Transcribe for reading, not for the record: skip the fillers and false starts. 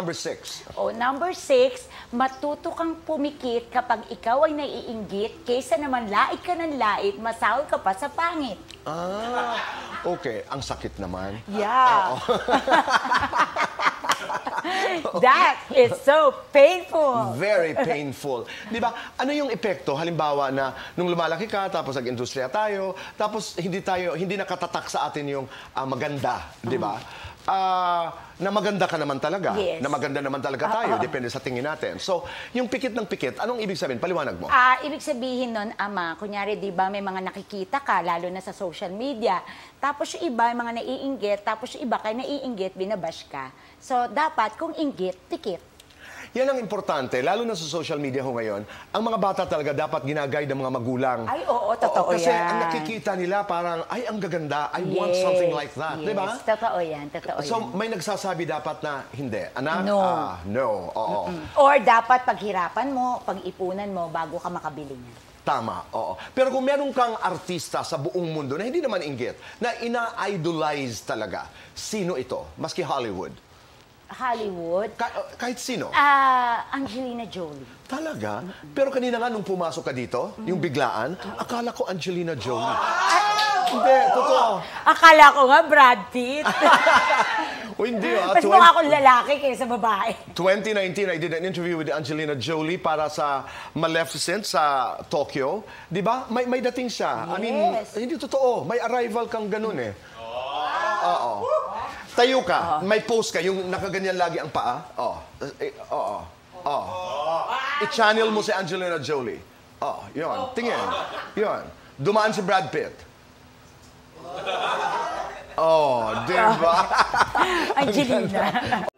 number 6? O, number 6, matuto kang pumikit kapag ikaw ay naiinggit, kaysa naman lait ka ng lait, masahol ka pa sa pangit. Ah, okay. Ang sakit naman. Yeah. That is so painful. Very painful. Di ba? Ano yung epekto? Halimbawa na nung lumalaki ka, tapos nag-industriya tayo, tapos hindi nakatatak sa atin yung maganda, di ba? Na maganda ka naman talaga. Yes. Na maganda naman talaga tayo, depende sa tingin natin. So, yung pikit ng pikit, anong ibig sabihin? Paliwanag mo. Ibig sabihin nun, Ama, kunyari, di ba, may mga nakikita ka, lalo na sa social media. Tapos yung iba, mga naiinggit, tapos yung iba, kaya naiinggit, binabash ka. So, dapat, kung inggit, tikit. Yan ang importante, lalo na sa social media ho ngayon. Ang mga bata talaga dapat ginaguide ng mga magulang. Ay, oo, totoo kasi yan. ang nakikita nila parang, ay, ang gaganda, I want something like that. Yes, Di ba? totoo yan, totoo So, yan. may nagsasabi dapat na, hindi. Anak, No. No. Oo. Or dapat paghirapan mo, pag-ipunan mo, bago ka makabili niya. Tama, oo. Pero kung meron kang artista sa buong mundo na hindi naman inggit, na ina-idolize talaga, sino ito? Maski Hollywood. Hollywood? Kahit sino? Angelina Jolie. Talaga? Pero kanina nga nung pumasok ka dito, yung biglaan, akala ko Angelina Jolie. Hindi, totoo. Akala ko nga Brad Pitt. O hindi, Mas mukha akong lalaki kaysa babae. 2019, I did an interview with Angelina Jolie para sa Maleficent sa Tokyo. Di ba? May dating siya. I mean, Yes. hindi totoo. May arrival kang ganun eh. Oo. Tayo ka, may pose ka, yung nakaganyan lagi ang paa. Oo. I-channel mo si Angelina Jolie. Yun. Tingin. Yun. Dumaan si Brad Pitt. Di ba? Angelina.